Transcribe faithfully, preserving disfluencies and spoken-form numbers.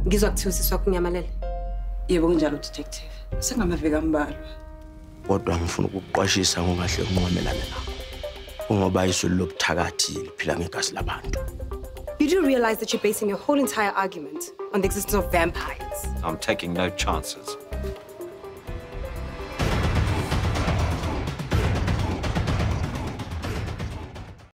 Ngizwa kuthiwa kunyamalele. Yebo kunjalo detective. Sengamavika ambalwa. Kodwa ngifuna ukukuqwashisa ngokahle unqomelana nakho. Ungoba isulu lobuthakathi liphila ngegazi labantu. You do realize that you're basing your whole entire argument on the existence of vampires? I'm taking no chances.